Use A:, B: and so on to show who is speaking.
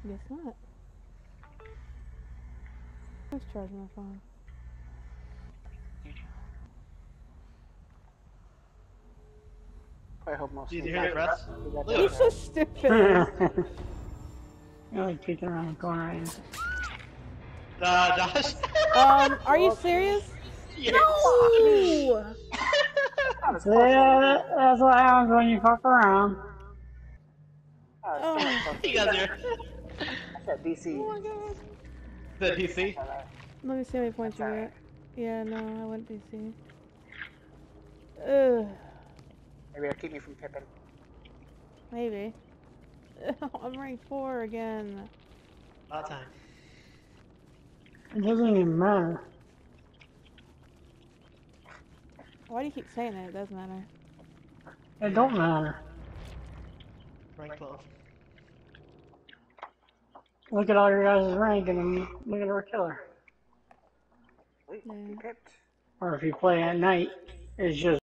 A: Guess not. Who's charging my phone?
B: I hope most
C: Did you hear that, Russ?
A: He's so stupid.
D: You're like peeking around the corner.
C: Josh?
A: Are you serious?
C: Yeah.
A: No!
D: Yeah, that's what happens when you fuck around.
A: Oh.
C: You guys are.
B: I said DC.
A: Oh my god.
C: The DC?
A: Let me see how many points you get. Yeah, no, I went DC. Ugh.
B: Maybe it'll keep me from pipping.
A: Maybe. I'm ranked 4 again.
C: About time.
D: It doesn't even matter.
A: Why do you keep saying that? It does matter.
D: It don't matter.
C: Rank 12.
D: Look at all your guys' rank and then look at our killer.
B: Wait,
A: Yeah.
B: you pipped.
D: Or if you play at night, it's just